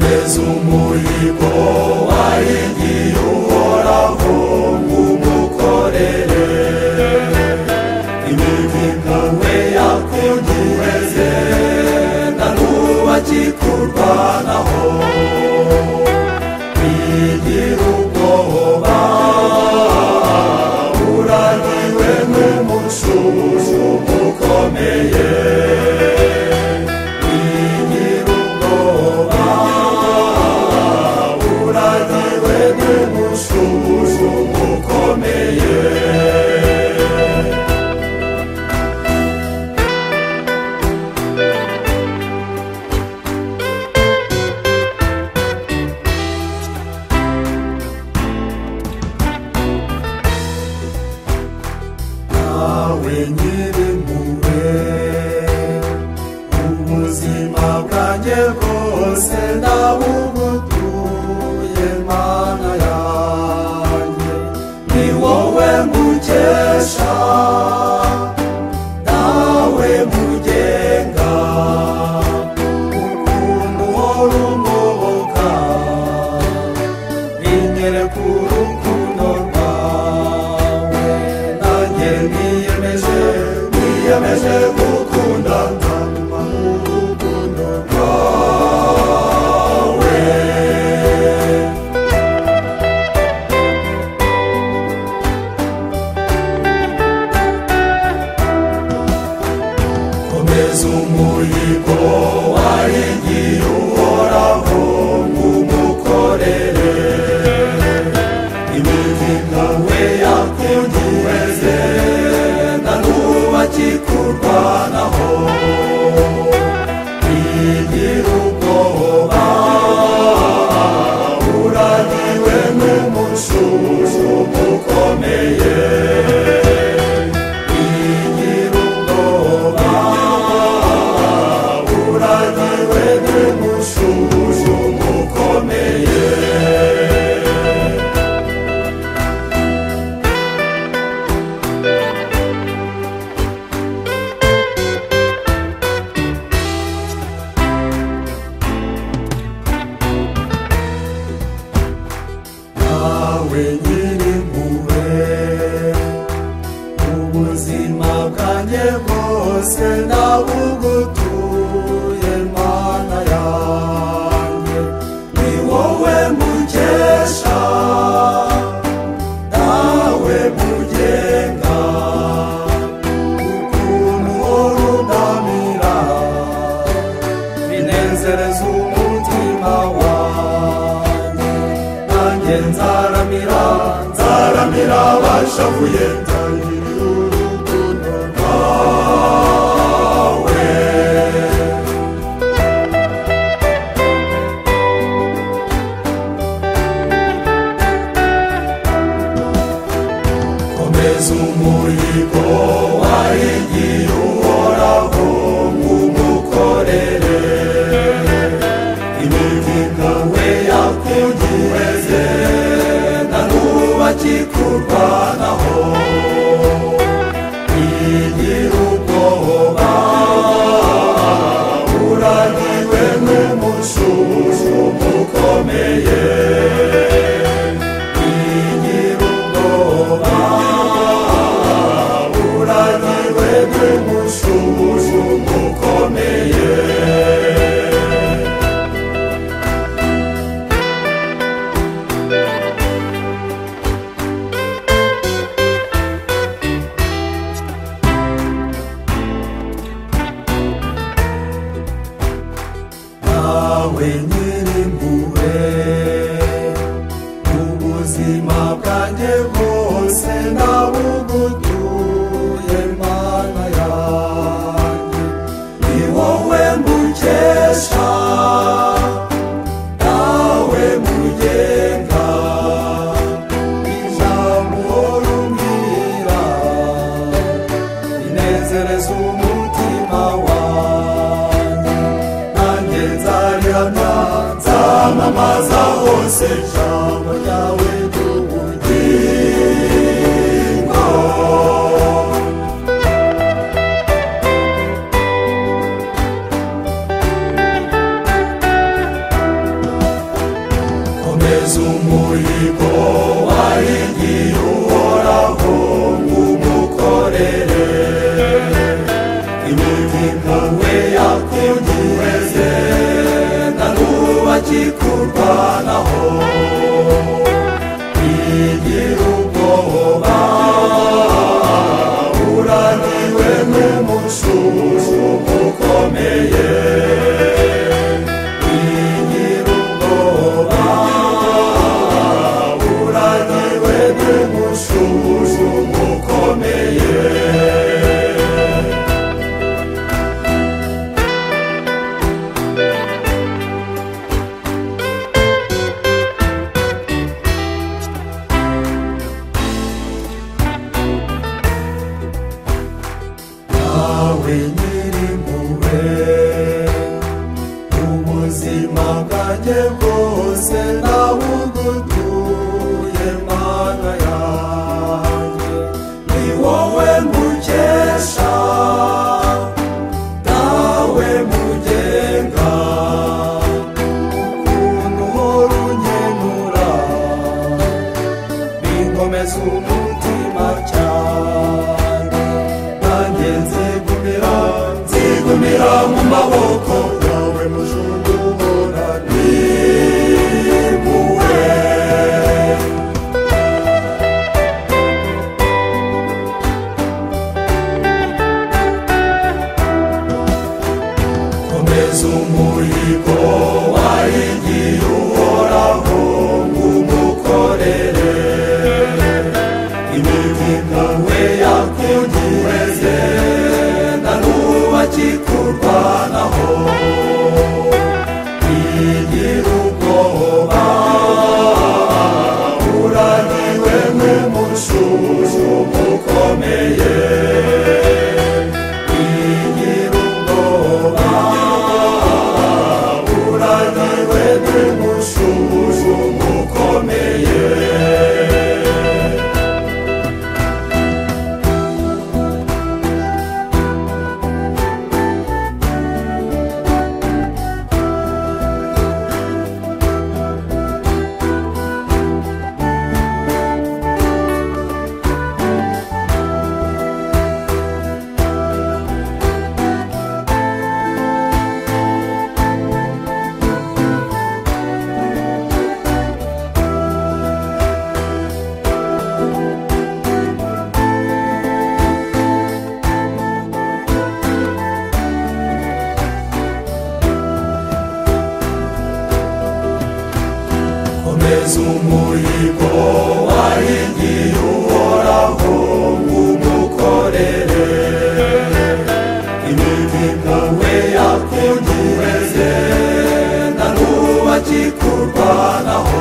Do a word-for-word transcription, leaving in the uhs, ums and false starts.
komeza umuhigo wahigiye uhoraho ngumukorere imihigo we yakugize na n'ubu akikurwanaho wigira ubwoba uragiwe n'umucucu ukomeye wigira ubwoba uragiwe n'umucucu ukomeye nyir'impuhwe ubuzima bwanjye bwose ndabugutuye mana yanjye ni wowe mukesha nawe mugenga ukuntu uhora ungoboka binyereka urukundo rwawe nanjye niyemeje niyemeje gukunda nkaguma mu rukundo rwawe komeza umuhigo wahigiye uhoraho ngumukorere imihigo we yakugize na n'ubu akikurwanaho wigira ubwoba uragiwe n'umucucu ukomeye wigira ubwoba uragiwe n'umucucu ukomeye nawe nyir'impuhwe ubuzima bwanjye bwose ndabugutuye mana yanjye ni wowe mukesha nawe mugenga ukuntu uhora undamira binezereza umutima wanjye nanjye nzaramira nzaramira bashavuye ntangirira urukundo rwawe komeza umuhigo wahigiye uhoraho ngumukorere imihigo we yakugize na n'ubu akikurwanaho wigira ubwoba uragiwe n'umucucu ukomeye wigira ubwoba uragiwe n'umucucu ukomeye nawe nyir'impuhwe ubuzima bwanjye bwose ndabugutuye mana yanjye ni wowe mukesha nawe mugenga ijambo uhora umbwira binezereza umutima wanjye nanjye nzarihamya nzamamaza hose ijambo ryawe ry'ubugingo komeza umuhigo wahigiye uhoraho ngumukorere imitima we yakugireze na n'ubu akikurwanaho igira ubwoba uraniwe n'umushushu ukomeye igira ubwoba uraniwe n'umushushu ukomeye Nyir'impuhwe ubuzima bwanjye bwose ndabugutuye Mana yanjye ni wowe mukesha nawe mugenga ukuntu uhora unkenura binkomeza umutima cyane nanjye nzigumira mu maboko yawe mujungu uhora n'impuhwe komeza umuhigo wahigiye uhoraho ngumukorere imitima we yakugireze akikurwanaho igira ubwoba uraniwe n'umushushu ukomeye igira ubwoba uraniwe n'umushushu ukomeye komeza umuhigo wahigiye uhoraho ngumukorere imitima we yakugireze na n'ubu akikurwanaho